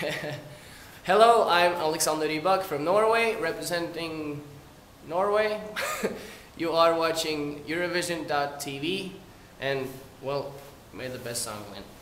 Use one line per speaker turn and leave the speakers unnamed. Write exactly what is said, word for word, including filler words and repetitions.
Hello, I'm Alexander Rybak from Norway, representing Norway. You are watching Eurovision dot T V, and well, may the best song win.